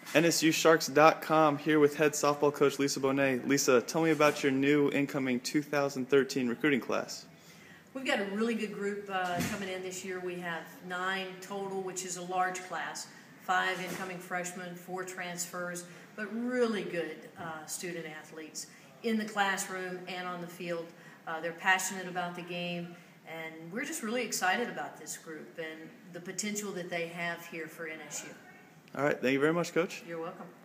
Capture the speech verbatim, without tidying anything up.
N S U Sharks dot com here with head softball coach Lesa Boneè. Lesa, tell me about your new incoming two thousand thirteen recruiting class. We've got a really good group uh, coming in this year. We have nine total, which is a large class, five incoming freshmen, four transfers, but really good uh, student athletes in the classroom and on the field. Uh, they're passionate about the game, and we're just really excited about this group and the potential that they have here for N S U. All right, thank you very much, Coach. You're welcome.